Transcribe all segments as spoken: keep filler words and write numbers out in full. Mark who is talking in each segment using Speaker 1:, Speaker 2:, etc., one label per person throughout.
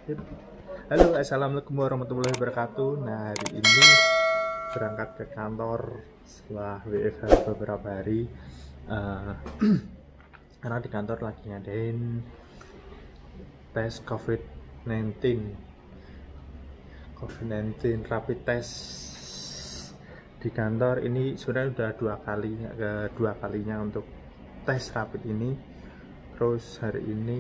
Speaker 1: Halo, assalamualaikum warahmatullahi wabarakatuh. Nah, hari ini berangkat ke kantor setelah W F H beberapa hari, uh, karena di kantor lagi ngadain tes covid sembilan belas covid sembilan belas rapid test di kantor. Ini sudah udah dua kali kedua kalinya untuk tes rapid ini. Terus hari ini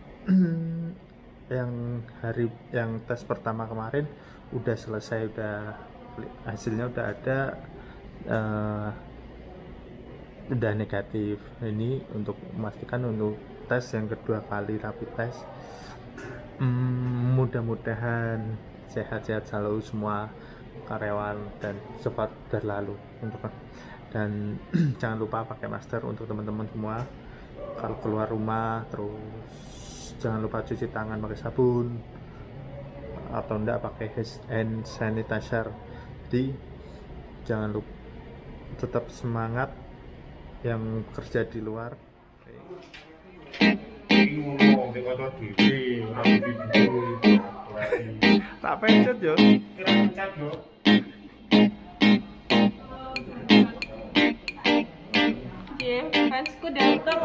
Speaker 1: yang hari yang tes pertama kemarin udah selesai, udah hasilnya udah ada, uh, udah negatif. Ini untuk memastikan untuk tes yang kedua kali rapid test. Hmm, mudah-mudahan sehat-sehat selalu semua karyawan dan cepat berlalu untuk dan jangan lupa pakai masker untuk teman-teman semua kalau keluar rumah. Terus jangan lupa cuci tangan pakai sabun atau enggak pakai hand sanitizer. Jadi jangan lupa, tetap semangat yang kerja di luar. Tak pencet yo.
Speaker 2: Iya, fansku datang.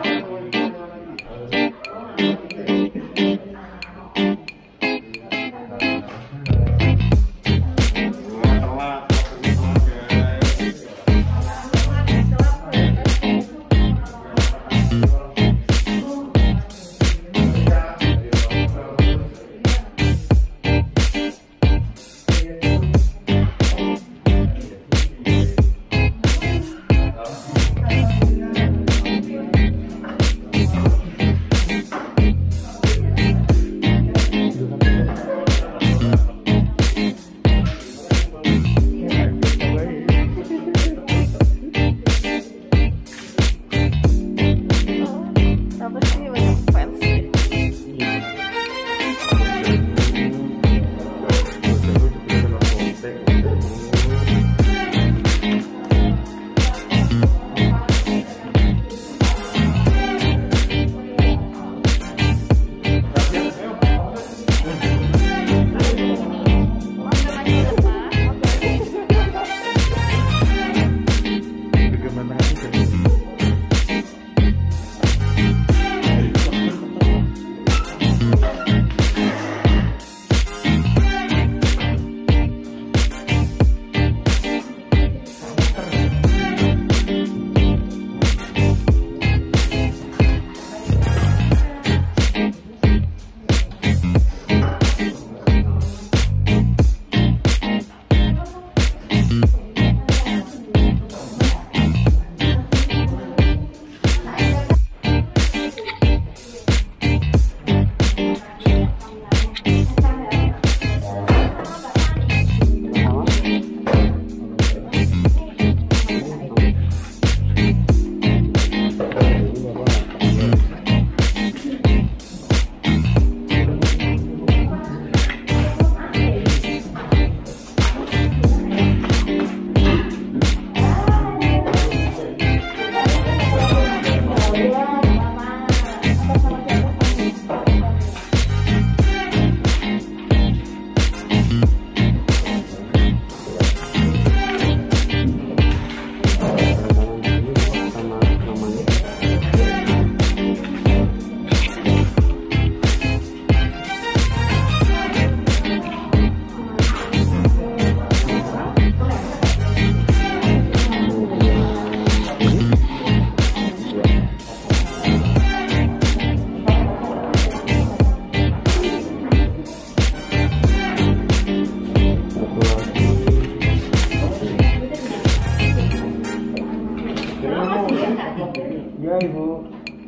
Speaker 3: Ya Ibu.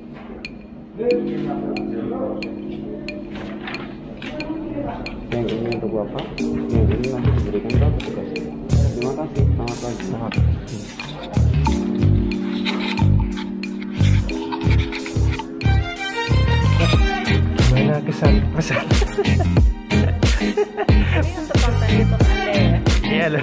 Speaker 3: Yang ini untuk Bapak, yang ini nanti diberikan ke petugas. Terima kasih, selamat pagi. Selamat pagi.
Speaker 1: Gimana kesan pesan?
Speaker 2: Ini untuk konten YouTube Anda ya?
Speaker 1: Iya loh.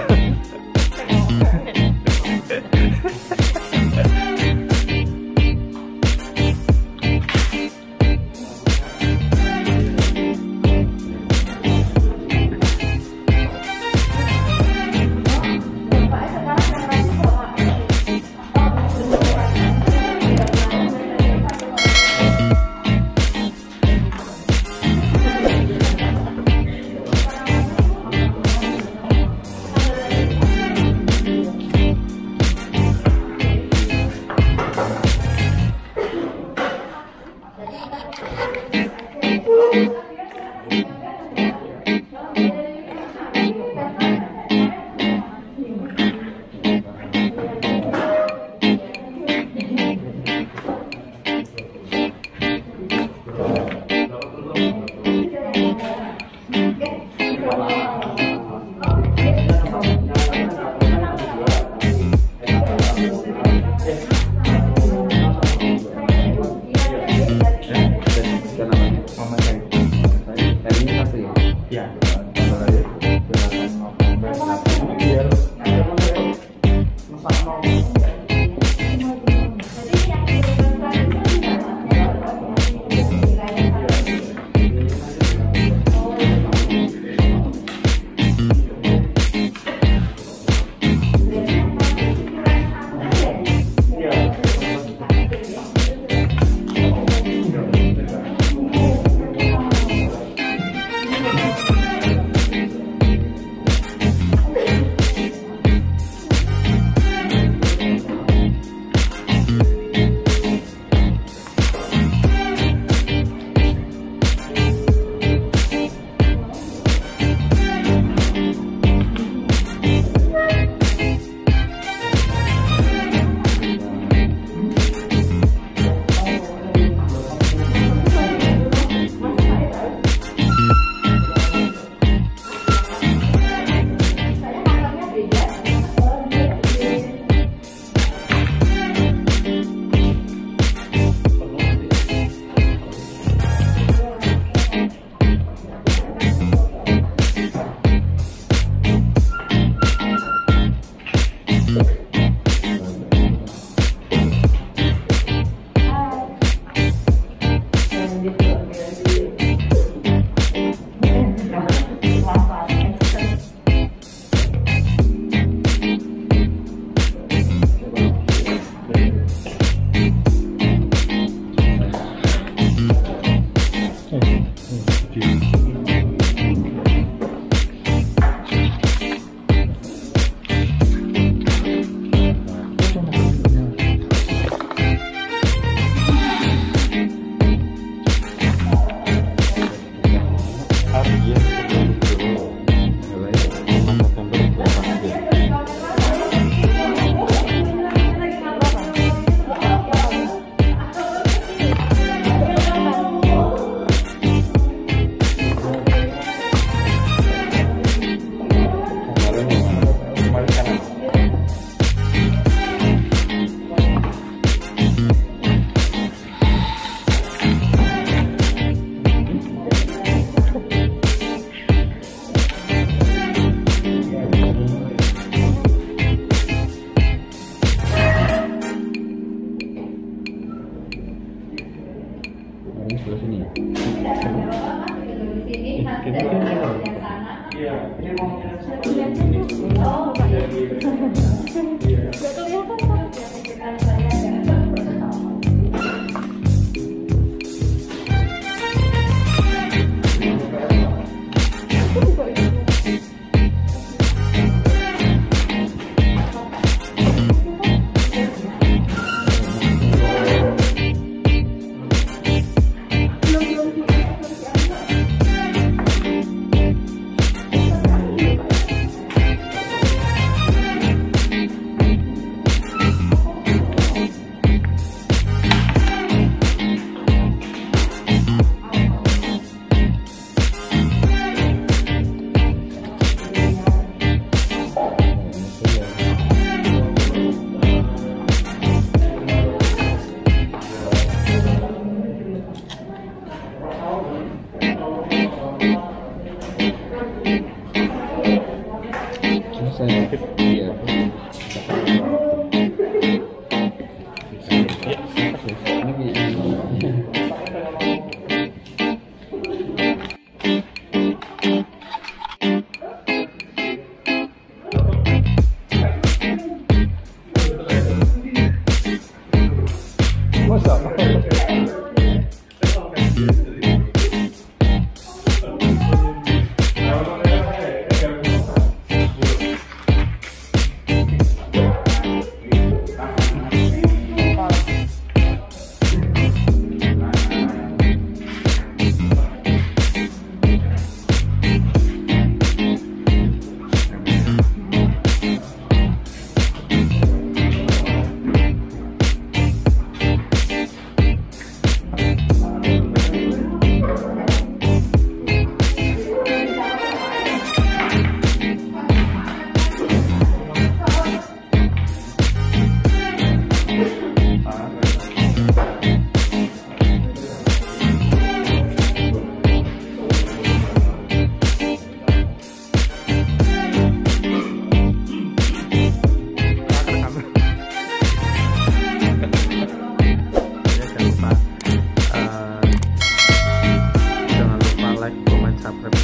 Speaker 1: subscribe